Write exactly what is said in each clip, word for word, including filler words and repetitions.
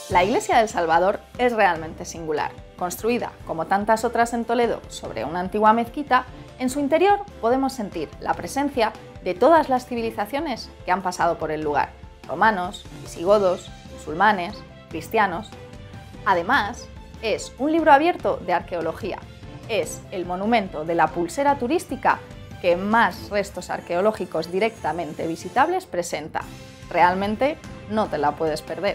La iglesia del Salvador es realmente singular. Construida, como tantas otras en Toledo, sobre una antigua mezquita, en su interior podemos sentir la presencia de todas las civilizaciones que han pasado por el lugar: romanos, visigodos, musulmanes, cristianos. Además, es un libro abierto de arqueología. Es el monumento de la pulsera turística que más restos arqueológicos directamente visitables presenta. Realmente no te la puedes perder.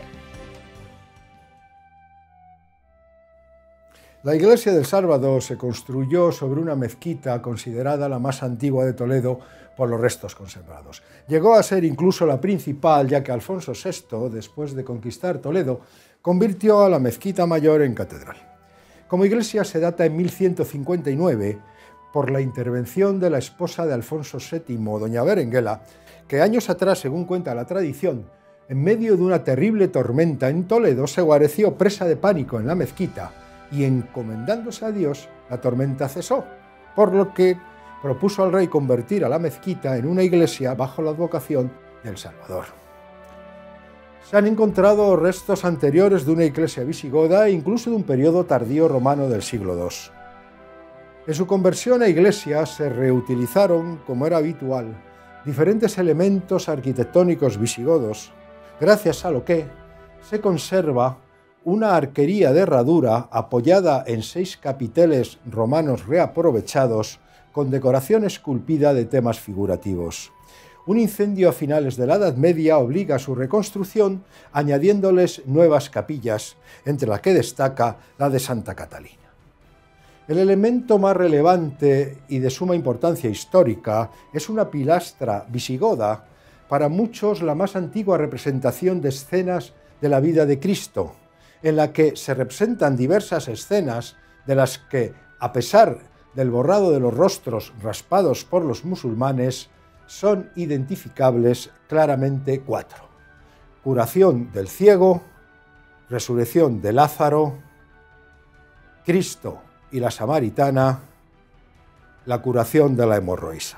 La iglesia del Salvador se construyó sobre una mezquita considerada la más antigua de Toledo por los restos conservados. Llegó a ser incluso la principal, ya que Alfonso sexto, después de conquistar Toledo, convirtió a la mezquita mayor en catedral. Como iglesia se data en mil ciento cincuenta y nueve por la intervención de la esposa de Alfonso séptimo, doña Berenguela, que años atrás, según cuenta la tradición, en medio de una terrible tormenta en Toledo, se guareció presa de pánico en la mezquita y, encomendándose a Dios, la tormenta cesó, por lo que propuso al rey convertir a la mezquita en una iglesia bajo la advocación del Salvador. Se han encontrado restos anteriores de una iglesia visigoda e incluso de un periodo tardío romano del siglo segundo. En su conversión a iglesia se reutilizaron, como era habitual, diferentes elementos arquitectónicos visigodos, gracias a lo que se conserva una arquería de herradura apoyada en seis capiteles romanos reaprovechados con decoración esculpida de temas figurativos. Un incendio a finales de la Edad Media obliga a su reconstrucción, añadiéndoles nuevas capillas, entre las que destaca la de Santa Catalina. El elemento más relevante y de suma importancia histórica es una pilastra visigoda, para muchos la más antigua representación de escenas de la vida de Cristo, en la que se representan diversas escenas de las que, a pesar del borrado de los rostros raspados por los musulmanes, son identificables claramente cuatro: curación del ciego, resurrección de Lázaro, Cristo y la samaritana, la curación de la hemorroísa.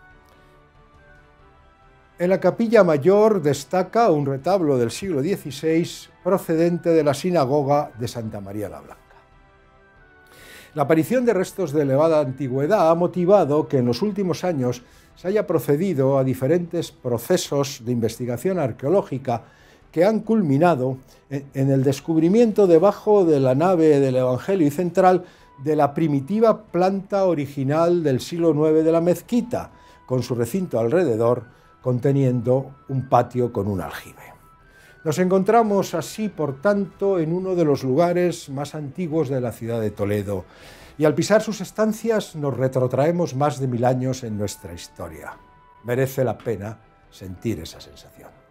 En la capilla mayor destaca un retablo del siglo dieciséis procedente de la sinagoga de Santa María la Blanca. La aparición de restos de elevada antigüedad ha motivado que en los últimos años se haya procedido a diferentes procesos de investigación arqueológica que han culminado en el descubrimiento debajo de la nave del Evangelio y central de la primitiva planta original del siglo nueve de la mezquita, con su recinto alrededor, conteniendo un patio con un aljibe. Nos encontramos así, por tanto, en uno de los lugares más antiguos de la ciudad de Toledo, y al pisar sus estancias nos retrotraemos más de mil años en nuestra historia. Merece la pena sentir esa sensación.